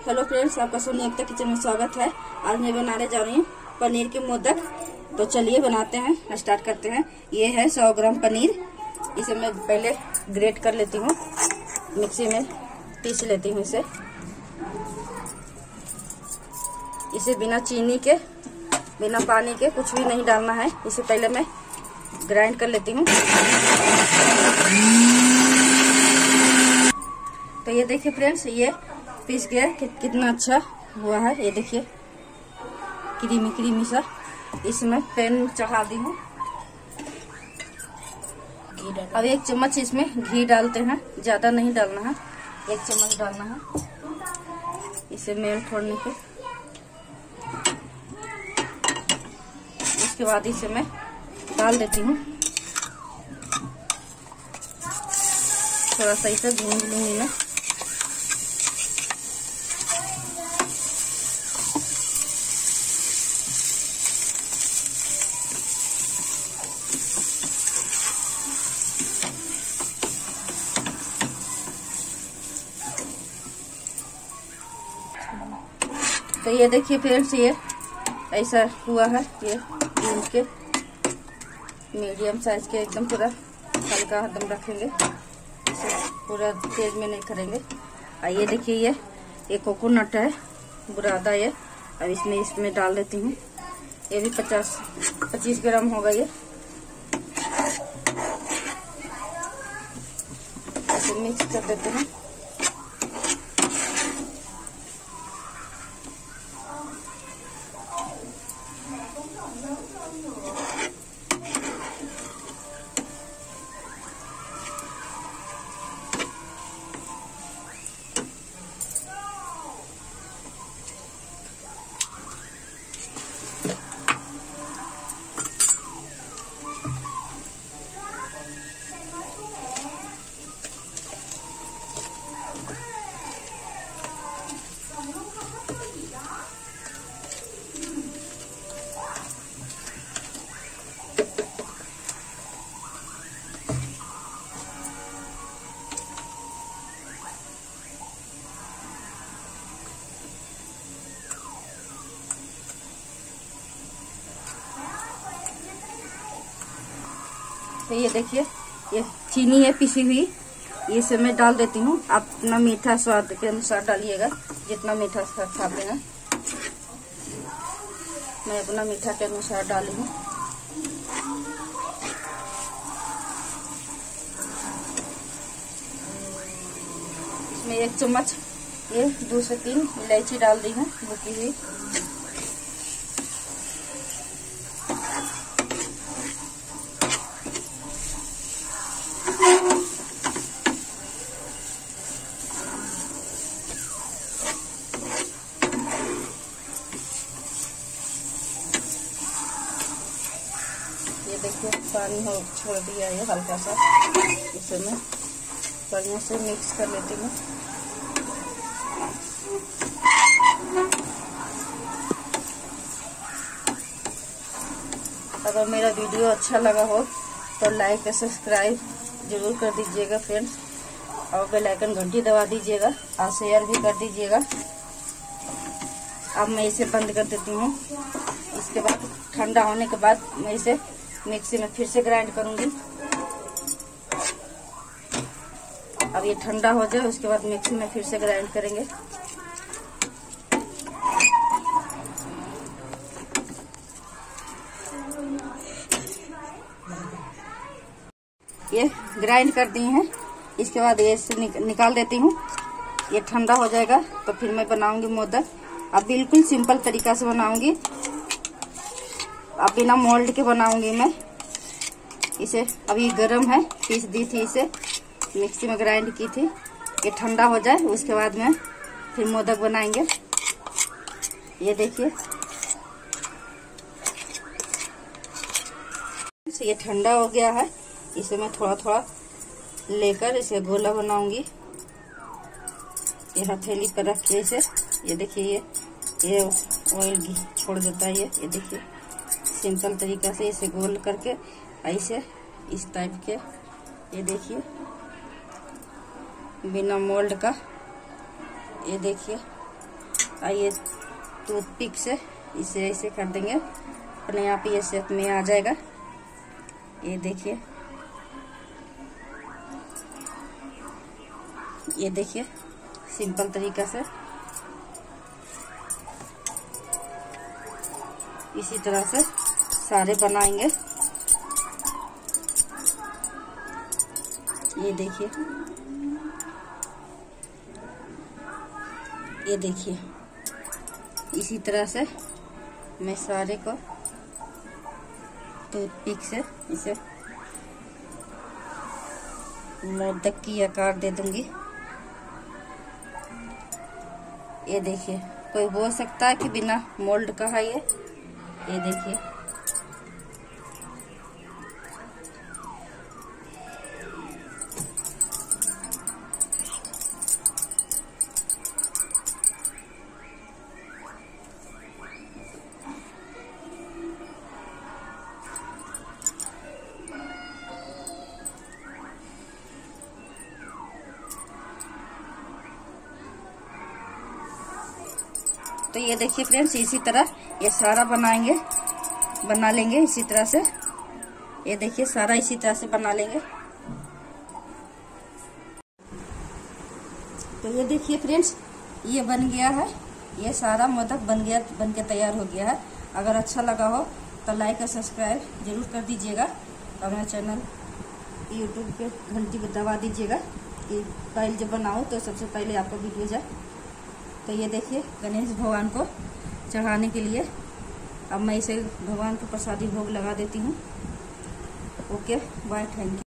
Hello friends, आपका सोनी एकता kitchen में स्वागत है। आज मैं बनाने जा रही हूँ पनीर के मोदक। तो चलिए बनाते हैं, स्टार्ट करते हैं। ये है 100 ग्राम पनीर। इसे मैं पहले ग्रेट कर लेती हूँ, मिक्सी में पीस लेती हूँ। इसे बिना चीनी के, बिना पानी के कुछ भी नहीं डालना है। इसे पहले मैं ग्राइंड कर लेती हूँ। तो ये देखिए फ्रेंड्स, ये पीस गया कितना अच्छा हुआ है। ये देखिए क्रीमी क्रीमी सा। इसमें पैन चढ़ा दी हूँ। अब 1 चम्मच इसमें घी डालते हैं, ज्यादा नहीं डालना है, 1 चम्मच डालना है। इसे मेल्ट होने पे उसके बाद इसे मैं डाल देती हूँ। थोड़ा सा इसे भून लूंगी मैं। तो ये देखिए फ्रेंड्स, ये ऐसा हुआ है। ये भून के मीडियम साइज के एकदम पूरा हल्का एकदम रखेंगे, इसे पूरा तेज में नहीं करेंगे। और ये देखिए, ये कोकोनट है, बुरादा ये। अब इसमें डाल देती हूँ। ये भी 25 ग्राम होगा ये। इसे मिक्स कर देते हैं। तो ये देखिए, ये चीनी है पिसी हुई, इसे मैं डाल देती हूँ। आप अपना मीठा स्वाद के अनुसार डालिएगा, जितना मीठा खाते हैं। मैं अपना मीठा के अनुसार डाली हूँ। इसमें 1 चम्मच ये 2 से 3 इलायची डाल दी है, बुकी हुई। ये देखिए पानी हो छोड़ दिया है हल्का सा। इसे मैं बढ़िया से मिक्स कर लेती हूँ। अगर मेरा वीडियो अच्छा लगा हो तो लाइक और सब्सक्राइब जरूर कर दीजिएगा फ्रेंड्स, और बेल आइकन घंटी दबा दीजिएगा, और शेयर भी कर दीजिएगा। अब मैं इसे बंद कर देती हूँ। इसके बाद ठंडा होने के बाद मैं इसे मिक्सी में फिर से ग्राइंड करूंगी। अब ये ठंडा हो जाए, उसके बाद मिक्सी में फिर से ग्राइंड करेंगे। ये ग्राइंड कर दी हैं। इसके बाद ये निकाल देती हूँ। ये ठंडा हो जाएगा तो फिर मैं बनाऊंगी मोदक। अब बिल्कुल सिंपल तरीका से बनाऊंगी, अब बिना मोल्ड के बनाऊंगी मैं। इसे अभी गर्म है, पीस दी थी, इसे मिक्सी में ग्राइंड की थी। ये ठंडा हो जाए उसके बाद में फिर मोदक बनाएंगे। ये देखिए, ये ठंडा हो गया है। इसे मैं थोड़ा थोड़ा लेकर इसे गोला बनाऊंगी। ये हथेली पर रख के इसे, ये देखिए, ये ऑयल घी छोड़ देता है। ये देखिए, सिंपल तरीका से इसे गोल करके ऐसे इस टाइप के, ये देखिए बिना मोल्ड का, ये देखिए आइए टूथपिक से इसे ऐसे कर देंगे, अपने आप ये शेप में आ जाएगा। ये देखिए, ये देखिए सिंपल तरीका से इसी तरह से सारे बनाएंगे। ये देखिए, ये देखिए इसी तरह से मैं सारे को टूथपिक से इसे मोदक की आकार दे दूंगी। ये देखिए, कोई बोल सकता है कि बिना मोल्ड का है ये देखिए। तो ये देखिए फ्रेंड्स, इसी तरह ये सारा बना लेंगे इसी तरह से। ये देखिए सारा इसी तरह से बना लेंगे। तो ये देखिए फ्रेंड्स, ये बन गया है, ये सारा मोदक बन के तैयार हो गया है। अगर अच्छा लगा हो तो लाइक और सब्सक्राइब जरूर कर दीजिएगा और मेरा चैनल यूट्यूब पे घंटी को दबा दीजिएगा कि पहले जब बनाओ तो सबसे पहले आपको वीडियो जाए। तो ये देखिए गणेश भगवान को चढ़ाने के लिए अब मैं इसे भगवान को प्रसादी भोग लगा देती हूँ। Okay bye, thank you.